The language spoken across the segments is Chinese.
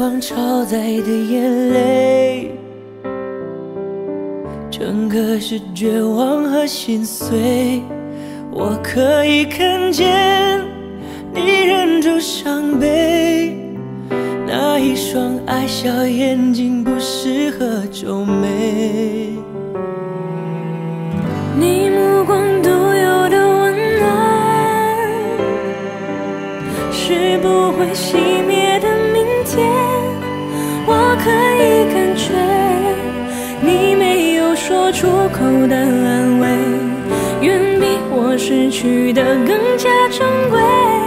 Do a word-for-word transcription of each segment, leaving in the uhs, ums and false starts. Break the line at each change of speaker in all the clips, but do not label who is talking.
浪超载的眼泪，整个是绝望和心碎。我可以看见你忍住伤悲，那一双爱笑眼睛不适合皱眉。
你目光独有的温暖，是不会熄灭的明天。我可以感觉你没有说出口的安慰，远比我失去的更加珍贵。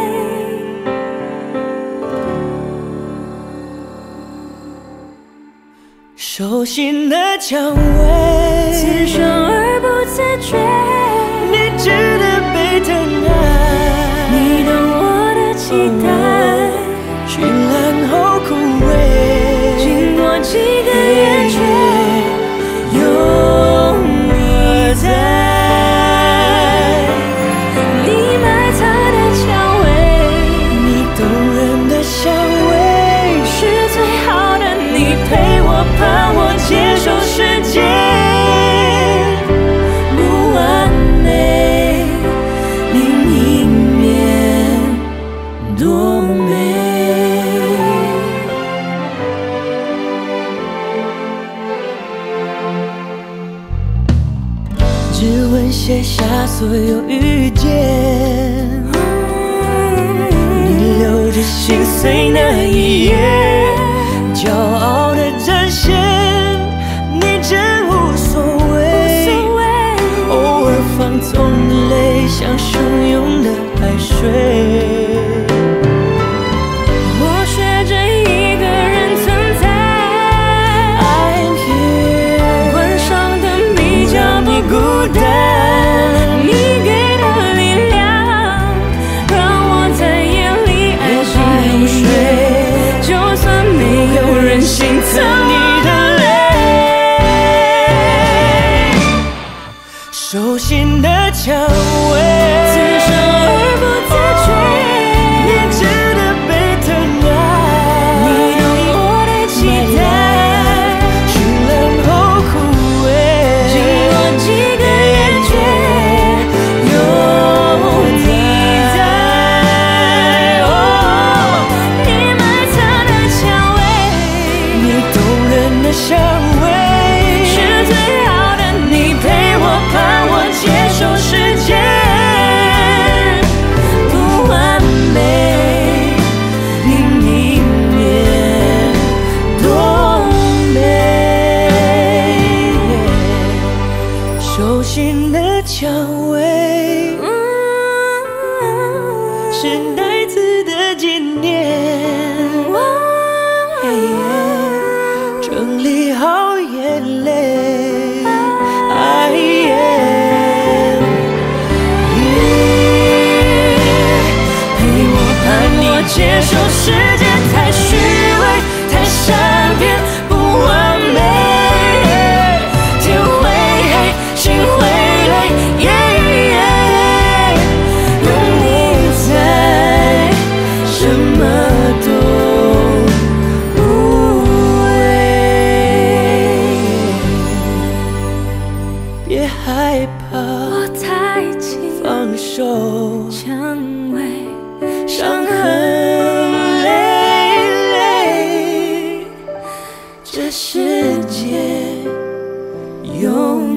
手心的蔷薇，
刺伤而不自觉，
你值得被疼爱。
你懂我的期待，
绚烂后枯萎，
经过几个月却永不在。你埋藏的蔷薇，
你动人的香味，
是最好的。你陪我怕我接受世界不完美，另一面多美。
指纹写下所有遇见，你留着心碎那一页，骄傲的展现，你真无所谓。偶尔放纵的泪，像汹涌的海水。
我学着一个人存在
I'm here，
关上灯比较不孤单，你给的力量让我在夜里安心入睡，就算没有人心疼你的泪。
手心的蔷薇，
刺伤而不自觉，
你值得被疼爱。
你懂我的期待，
绚烂后枯萎，
经过几个月却永不在。哦，你埋藏的蔷薇，
你动人的香味，
是最好的。你陪我盼我接受世界不完美，另一面多美。
手心的蔷薇，是孩子的纪念。整理好眼泪，哎耶
陪我盼我接受世界太虚伪，太善变，不完美。天会黑，心会累，永不在，什么都无谓。
别害怕，
我太近，
放手，
蔷薇，
伤痕累累，这世界永